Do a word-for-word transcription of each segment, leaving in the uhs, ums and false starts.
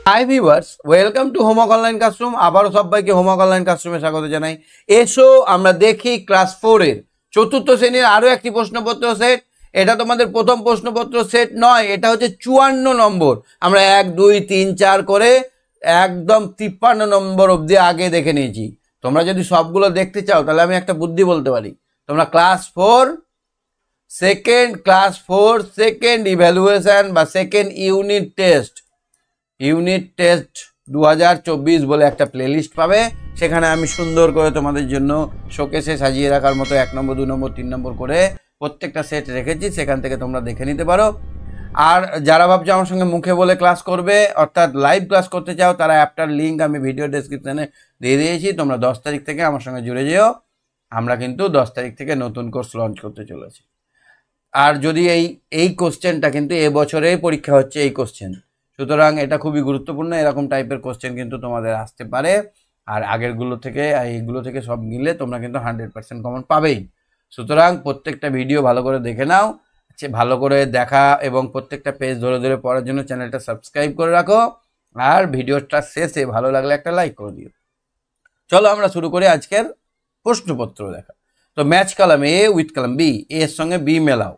High viewers, welcome to homework online classroom. আবারও সবাইকে homework online ক্লাসরুমে স্বাগত জানাই। এসো আমরা দেখি ক্লাস ফোর এর চতুর্থ শ্রেণীর আরো একটি প্রশ্নপত্র সেট। এটা তোমাদের প্রথম প্রশ্নপত্র সেট নয়, এটা হচ্ছে চুয়ান্ন নম্বর। আমরা এক দুই তিন চার করে একদম তিপ্পান্ন নম্বর অবধি আগে দেখে নিয়েছি। তোমরা যদি সবগুলো দেখতে চাও তাহলে আমি একটা বুদ্ধি বলতে পারি। তোমরা class four second class four second evaluation বা second unit test unit test দু হাজার চব্বিশ বলে একটা প্লেলিস্ট পাবে। সেখানে আমি সুন্দর করে তোমাদের জন্য শোকেসে সাজিয়ে রাখার মতো এক নম্বর দু নম্বর তিন নম্বর করে প্রত্যেকটা সেট রেখেছি, সেখান থেকে তোমরা দেখে নিতে পারো। আর যারা ভাবছো আমার সঙ্গে মুখে বলে ক্লাস করবে, অর্থাৎ লাইভ ক্লাস করতে চাও, তারা অ্যাপটার লিঙ্ক আমি ভিডিও ডেসক্রিপশানে দিয়ে দিয়েছি। তোমরা দশ তারিখ থেকে আমার সঙ্গে জুড়ে যেও। আমরা কিন্তু দশ তারিখ থেকে নতুন কোর্স লঞ্চ করতে চলেছি। আর যদি এই এই কোশ্চেনটা কিন্তু এবছরেই পরীক্ষা হচ্ছে এই কোশ্চেন, সুতরাং এটা খুবই গুরুত্বপূর্ণ। এরকম টাইপের কোশ্চেন কিন্তু তোমাদের আসতে পারে। আর আগেরগুলো থেকে এইগুলো থেকে সব মিলে তোমরা কিন্তু হান্ড্রেড পার্সেন্ট কমন পাবেই। সুতরাং প্রত্যেকটা ভিডিও ভালো করে দেখে নাও। ভালো করে দেখা এবং প্রত্যেকটা পেজ ধরে ধরে পড়ার জন্য চ্যানেলটা সাবস্ক্রাইব করে রাখো। আর ভিডিওটা শেষে ভালো লাগলে একটা লাইক করে দিও। চলো আমরা শুরু করি আজকের প্রশ্নপত্র দেখা। তো match column A with column B, এর সঙ্গে বি মেলাও।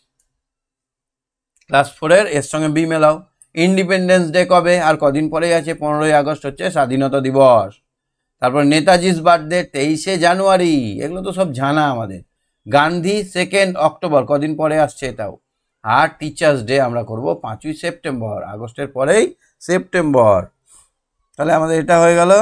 ক্লাস ফোরের এর সঙ্গে বি মেলাও। ইন্ডিপেন্ডেন্স ডে কবে আর কদিন পরেই আছে? পনেরোই আগস্ট হচ্ছে স্বাধীনতা দিবস। তারপর নেতাজিস বার্থডে তেইশে জানুয়ারি, এগুলো তো সব জানা আমাদের। গান্ধী সেকেন্ড অক্টোবর, কদিন পরে আসছে এটাও। আর টিচার্স ডে আমরা করব পাঁচই সেপ্টেম্বর, আগস্টের পরেই সেপ্টেম্বর। তাহলে আমাদের এটা হয়ে গেল।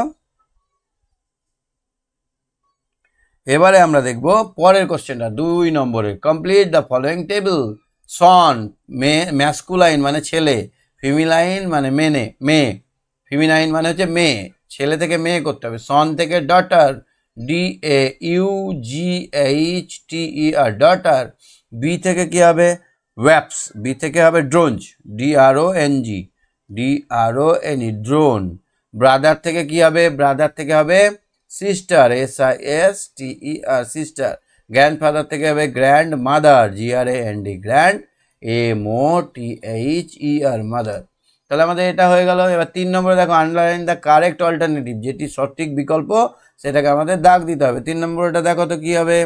এবারে আমরা দেখব পরের কোশ্চেনটা দুই নম্বরে। Complete the following table. Son মে ম্যাসকুলাইন মানে ছেলে, ফিমিলাইন মানে মেনে মেয়ে, ফিমিনাইন মানে হচ্ছে মেয়ে, ছেলে থেকে মেয়ে করতে হবে। সন থেকে daughter, D A U G H T E R, daughter. Bee থেকে কি হবে? ওয়াপস, বি থেকে হবে drones, D R O N G, D R O N E, drone. Brother থেকে কি হবে? ব্রাদার থেকে হবে sister, S I S T E R, sister. Grandfather থেকে হবে grand mother, G R A N D, grand, M O T H E R, mother. তাহলে আমাদের এটা হয়ে গেল। এবার তিন নম্বরে দেখো, আন্ডারলাইন দ্য কারেক্ট অল্টারনেটিভ, যেটি সঠিক বিকল্প সেটাকে আমাদের দাগ দিতে হবে। তিন নম্বরটা দেখো তো কি হবে?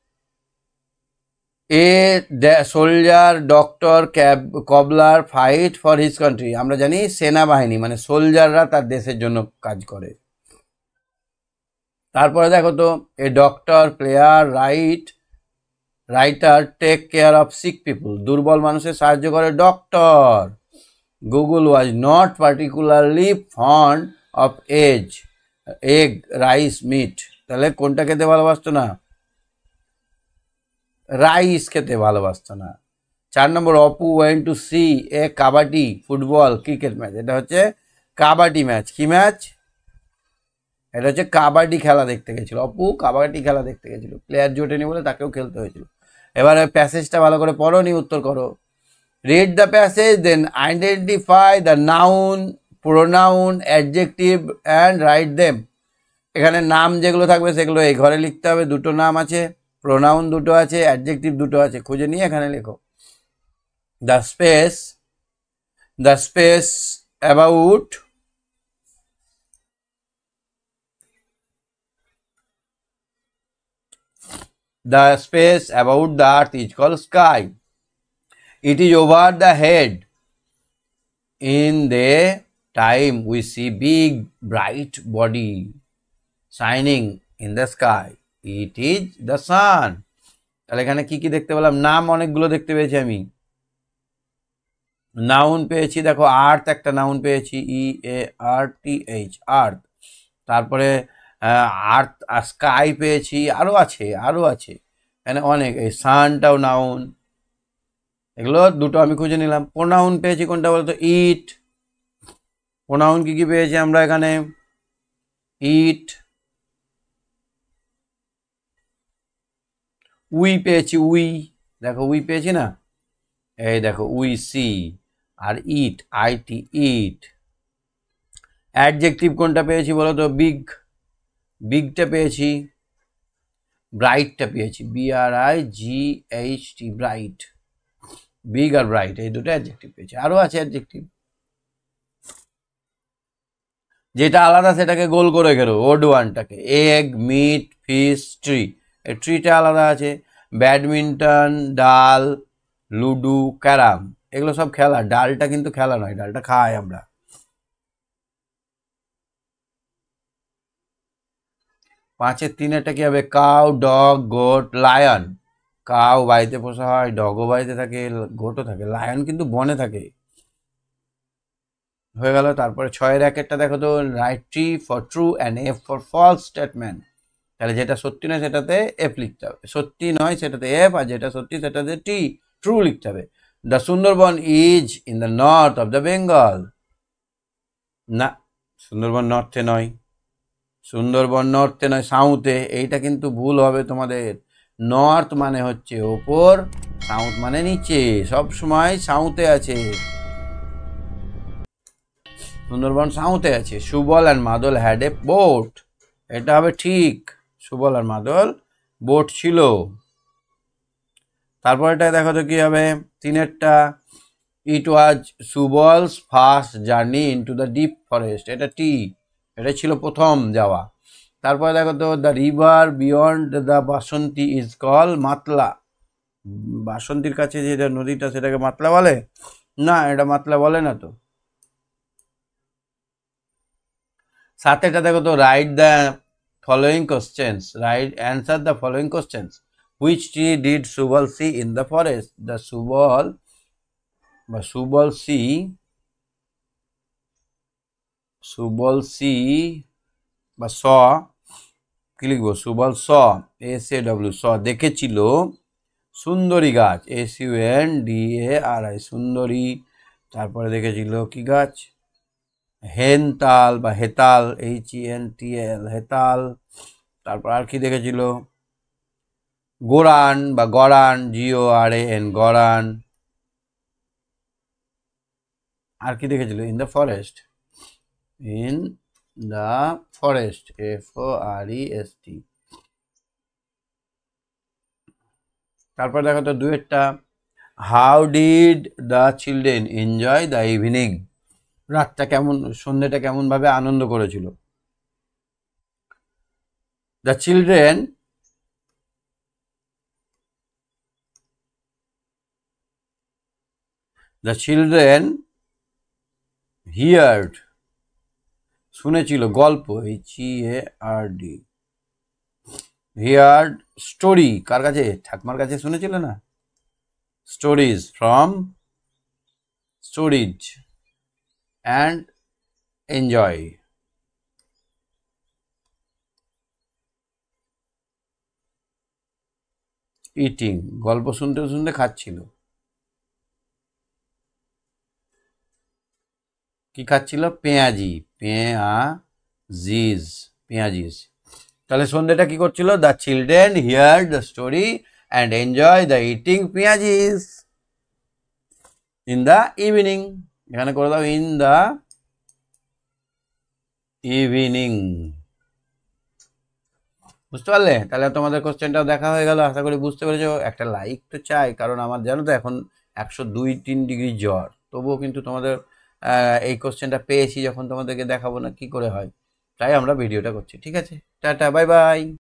A soldier, doctor, cab cobbler fight for his country. আমরা জানি সেনাবাহিনী মানে সোলজাররা তার দেশের জন্য কাজ করে। তারপরে দেখো তো, a doctor, player, right writer, take care of sick people, দুর্বল মানুষের সাহায্য করে doctor. Gogol was not particularly fond of as egg rice meat. তাহলে কোনটা খেতে ভালোবাসতো না? রাইস খেতে ভালোবাসতো না। চার নম্বর, Apu went to see a kabaddi football cricket match. এটা হচ্ছে কাবাডি ম্যাচ। কি ম্যাচ? এটা হচ্ছে কাবাডি খেলা দেখতে গেছিল। অপু কাবাডি খেলা দেখতে গেছিল, প্লেয়ার জোটেনি বলে তাকেও খেলতে হয়েছিল। এবারে প্যাসেজটা ভালো করে পড়ো, নি উত্তর করো। Read the passage, then identify the noun, pronoun, adjective and write them. এখানে নাম যেগুলো থাকবে সেগুলো এই ঘরে লিখতে হবে। দুটো নাম আছে, প্রোনাউন দুটো আছে, অ্যাডজেক্টিভ দুটো আছে, খুঁজে নিয়ে এখানে লেখো। The space the space about The space about the earth is called sky. It is over the head. In the time we see big bright body shining in the sky. It is the sun. তাহলে এখানে কি কি দেখতে পেলাম? নাম অনেকগুলো দেখতে পেয়েছি আমি। নাউন পেয়েছি, দেখো আর্থ একটা নাউন পেয়েছি, ই এ আর টি এইচ, আর্থ। তারপরে আর্থ স্কাই পেয়েছি, আরও আছে আরও আছে এখানে অনেক। এই সানটাও নাউন। এগুলো দুটো আমি খুঁজে নিলাম। প্রোনাউন পেয়েছি কোনটা বলতো? ইট। প্রোনাউন কি কি পেয়েছি আমরা এখানে? ইট। উই পেয়েছি, উই, দেখো উই পেয়েছি না, এই দেখো উই সি। আর it, I T, it. Adjective কোনটা পেয়েছি বলো তো? বিগ, বিগটা পেয়েছি। ব্রাইটটা পেয়েছি, B R I G H T, bright. Big আর ব্রাইট এই দুটো অ্যাডজেক্টিভ পেয়েছি, আরও আছে অ্যাডজেক্টিভ। যেটা আলাদা সেটাকে গোল করে ঘেরো, ওড ওয়ানটাকে। এগ, মিট, ফিশ, ট্রি, এই ট্রিটা আলাদা আছে। ব্যাডমিন্টন, ডাল, লুডো, ক্যারাম, এগুলো সব খেলা। ডালটা কিন্তু খেলা নয়, ডালটা খাই আমরা। পাঁচের তিনেরটা কি হবে? Cow, dog, goat, lion. Cow বাড়িতে পোষা হয়, ডগও বাড়িতে থাকে, গোটও থাকে, লায়ন কিন্তু বনে থাকে। হয়ে গেল। তারপরে ছয়ের একেরটা দেখো তো, write T for true and F for false statement. তাহলে যেটা সত্যি নয় সেটাতে এফ লিখতে হবে, সত্যি নয় সেটাতে এফ, আর যেটা সত্যি সেটাতে টি, ট্রু লিখতে হবে। The Sundarban is in the north of the Bengal. না, সুন্দরবন নর্থে নয়, সুন্দরবন নর্থে নয়, সাউথে। এইটা কিন্তু ভুল হবে তোমাদের। নর্থ মানে হচ্ছে ওপর, সাউথ মানে নিচে, সব সময় সাউথে আছে। সুন্দরবন সাউথে আছে। Subal and Madal had a boat, এটা হবে ঠিক। সুবল আর মাদল বোট ছিল। তারপর এটা দেখো তো কি হবে, তিনেরটা। It was Subal's first journey into the deep forest, এটা টি, এটা ছিল প্রথম যাওয়া। তারপরে দেখো তো, the river beyond the Basanti is call Matla. বাসন্তীর কাছে যে নদীটা সেটাকে মাতলা বলে? না, এটা মাতলা বলে না তো। সাথেটা দেখো তো, write the following questions, write answer the following questions. Which tree did Subal see in the forest? The Subal বা সুবল সি, সুবল সি বা স, কি লিখবো? Subal saw, S A W, saw দেখেছিল সুন্দরী গাছ, S U N D A R I, সুন্দরী। তারপরে দেখেছিল কি গাছ? হেনতাল বা হেতাল, এইচ ই এন টি এল, হেতাল। তারপর আর কি দেখেছিল? গোরান বা গরান, জিও আর এ এন, গরান। আর কি দেখেছিল? In the forest, in the forest, F O R E S T. তারপর দেখো তো দুয়েরটা, how did the children enjoy the evening? রাতটা কেমন, সন্ধ্যেটা কেমন ভাবে আনন্দ করেছিল? The children the children heard, শুনেছিল, গল্প, H E A R D, heard story, কার কাছে? ঠাকুমার কাছে শুনেছিল না? Stories from stories and enjoy. Eating, গল্প শুনতে শুনতে খাচ্ছিল। কি খাচ্ছিল? পেঁয়াজি, পেঁয়াজিস, পেঁয়াজিস। তাহলে সন্ধ্যেটা কি করছিল? The children hear the story and enjoy the eating পেঁয়াজিস ইন দ্য ইভিনিং। এখানে করে দাও ইন দ্য ইভিনিং। বুঝতে পারলে? তাহলে তোমাদের কোশ্চেনটাও দেখা হয়ে গেল, আশা করি বুঝতে পেরেছো। একটা লাইক তো চাই, কারণ আমার জানো তো এখন একশো দুই তিন ডিগ্রি জ্বর, তবুও কিন্তু তোমাদের এই কোশ্চেনটা পেয়েছি, যখন তোমাদেরকে দেখাবো না কি করে হয়, তাই আমরা ভিডিওটা করছি। ঠিক আছে, টাটা, বাই বাই।